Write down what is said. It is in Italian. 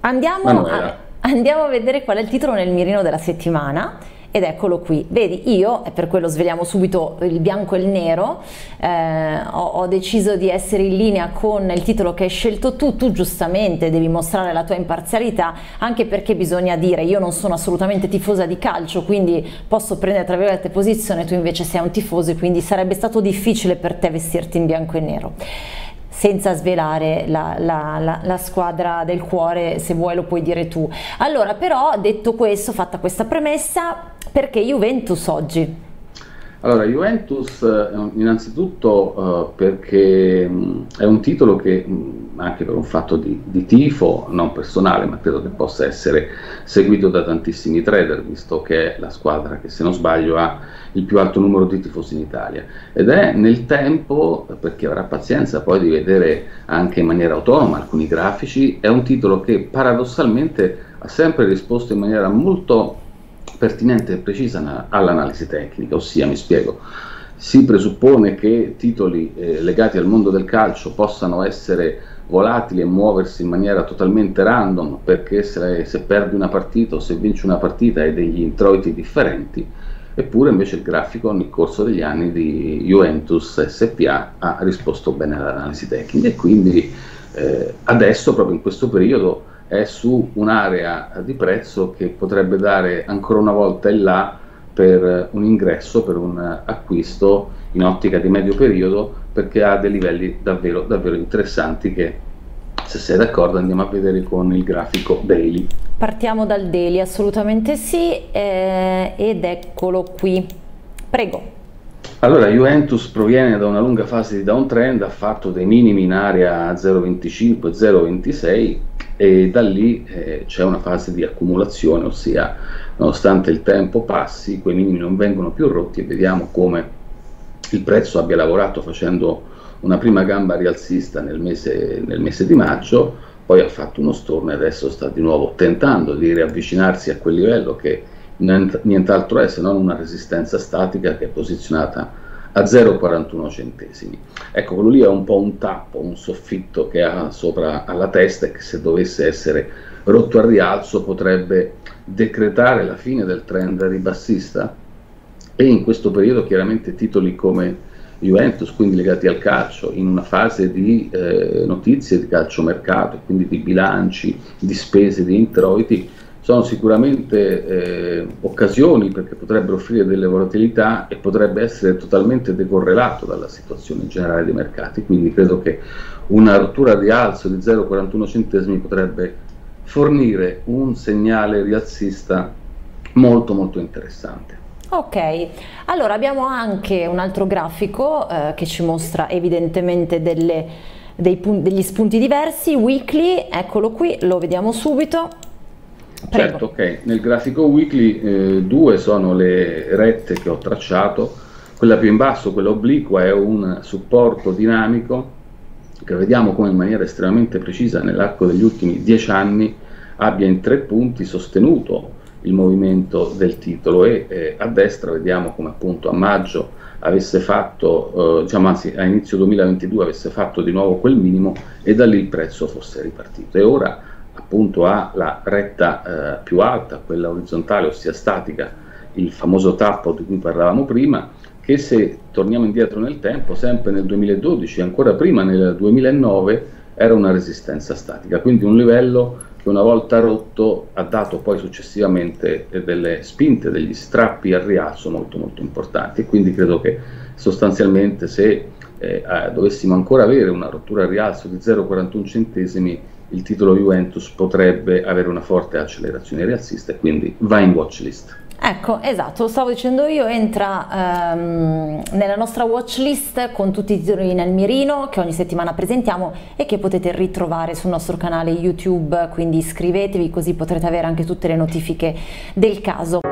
Manuela. Andiamo a vedere qual è il titolo nel mirino della settimana. Ed eccolo qui, vedi, io, e per quello sveliamo subito il bianco e il nero, ho deciso di essere in linea con il titolo che hai scelto tu giustamente devi mostrare la tua imparzialità, anche perché bisogna dire, io non sono assolutamente tifosa di calcio, quindi posso prendere tra virgolette posizione, tu invece sei un tifoso e quindi sarebbe stato difficile per te vestirti in bianco e nero. Senza svelare la squadra del cuore, se vuoi lo puoi dire tu. Allora, però, detto questo, fatta questa premessa, perché Juventus oggi? Allora, Juventus innanzitutto perché è un titolo che anche per un fatto di tifo, non personale, ma credo che possa essere seguito da tantissimi trader, visto che è la squadra che, se non sbaglio, ha il più alto numero di tifosi in Italia. Ed è nel tempo, perché avrà pazienza poi di vedere anche in maniera autonoma alcuni grafici, è un titolo che paradossalmente ha sempre risposto in maniera molto pertinente e precisa all'analisi tecnica, ossia, mi spiego, si presuppone che titoli legati al mondo del calcio possano essere volatili e muoversi in maniera totalmente random, perché se perdi una partita o se vinci una partita hai degli introiti differenti, eppure invece il grafico nel corso degli anni di Juventus SPA ha risposto bene all'analisi tecnica e quindi adesso, proprio in questo periodo, è su un'area di prezzo che potrebbe dare ancora una volta il là per un ingresso, per un acquisto in ottica di medio periodo, perché ha dei livelli davvero, davvero interessanti che, se sei d'accordo, andiamo a vedere con il grafico daily. Partiamo dal daily, assolutamente sì, ed eccolo qui. Prego. Allora, Juventus proviene da una lunga fase di downtrend, ha fatto dei minimi in area 0,25, 0,26 e da lì c'è una fase di accumulazione, ossia nonostante il tempo passi, quei minimi non vengono più rotti e vediamo come il prezzo abbia lavorato facendo una prima gamba rialzista nel mese di maggio, poi ha fatto uno storno e adesso sta di nuovo tentando di riavvicinarsi a quel livello che nient'altro è se non una resistenza statica che è posizionata a 0,41 centesimi. Ecco, quello lì è un po' un tappo, un soffitto che ha sopra alla testa e che, se dovesse essere rotto al rialzo, potrebbe decretare la fine del trend ribassista, e in questo periodo chiaramente titoli come Juventus, quindi legati al calcio, in una fase di notizie di calciomercato, quindi di bilanci, di spese, di introiti, sono sicuramente occasioni perché potrebbero offrire delle volatilità e potrebbe essere totalmente decorrelato dalla situazione generale dei mercati, quindi credo che una rottura al rialzo di 0,41 centesimi potrebbe fornire un segnale rialzista molto molto interessante. Ok, allora abbiamo anche un altro grafico che ci mostra evidentemente degli spunti diversi, weekly, eccolo qui, lo vediamo subito. Prego. Certo, ok, nel grafico weekly due sono le rette che ho tracciato, quella più in basso, quella obliqua, è un supporto dinamico che vediamo come in maniera estremamente precisa nell'arco degli ultimi 10 anni abbia in 3 punti sostenuto il movimento del titolo e a destra vediamo come appunto a maggio avesse fatto, diciamo anzi a inizio 2022 avesse fatto di nuovo quel minimo e da lì il prezzo fosse ripartito, e ora appunto ha la retta più alta, quella orizzontale, ossia statica, il famoso tappo di cui parlavamo prima, che, se torniamo indietro nel tempo, sempre nel 2012, ancora prima nel 2009, era una resistenza statica, quindi un livello che una volta rotto ha dato poi successivamente delle spinte, degli strappi al rialzo molto molto importanti, e quindi credo che sostanzialmente se dovessimo ancora avere una rottura al rialzo di 0,41 centesimi, il titolo Juventus potrebbe avere una forte accelerazione rialzista e quindi va in watchlist. Ecco, esatto, lo stavo dicendo io, entra nella nostra watchlist con tutti i titoli nel mirino che ogni settimana presentiamo e che potete ritrovare sul nostro canale YouTube, quindi iscrivetevi così potrete avere anche tutte le notifiche del caso.